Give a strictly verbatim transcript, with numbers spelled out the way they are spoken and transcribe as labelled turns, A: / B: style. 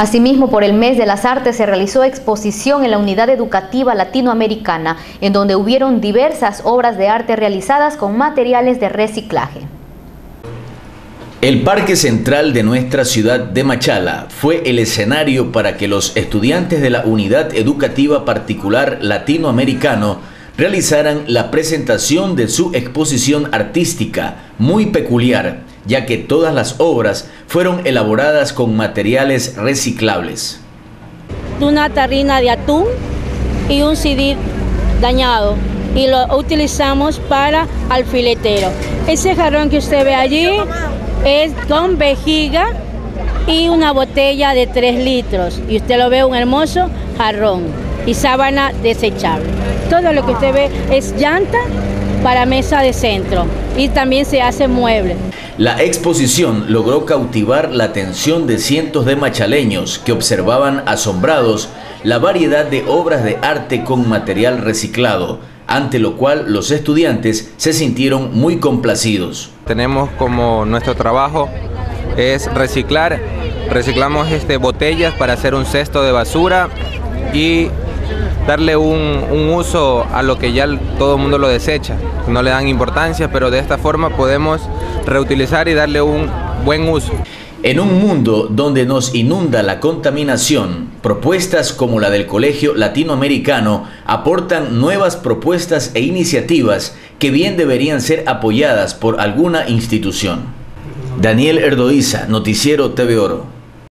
A: Asimismo, por el mes de las artes se realizó exposición en la Unidad Educativa Latinoamericana, en donde hubieron diversas obras de arte realizadas con materiales de reciclaje.
B: El Parque Central de nuestra ciudad de Machala fue el escenario para que los estudiantes de la Unidad Educativa Particular Latinoamericano realizaran la presentación de su exposición artística, muy peculiar, ya que todas las obras fueron elaboradas con materiales reciclables.
C: Una tarrina de atún y un C D dañado, y lo utilizamos para alfiletero. Ese jarrón que usted ve allí es con vejiga y una botella de tres litros, y usted lo ve un hermoso jarrón y sábana desechable. Todo lo que usted ve es llanta para mesa de centro, y también se hace mueble.
B: La exposición logró cautivar la atención de cientos de machaleños que observaban asombrados la variedad de obras de arte con material reciclado, ante lo cual los estudiantes se sintieron muy complacidos.
D: Tenemos como nuestro trabajo es reciclar, reciclamos este, botellas para hacer un cesto de basura y darle un, un uso a lo que ya todo el mundo lo desecha, no le dan importancia, pero de esta forma podemos reutilizar y darle un buen uso.
B: En un mundo donde nos inunda la contaminación, propuestas como la del Colegio Latinoamericano aportan nuevas propuestas e iniciativas que bien deberían ser apoyadas por alguna institución. Daniel Erdoiza, Noticiero T V Oro.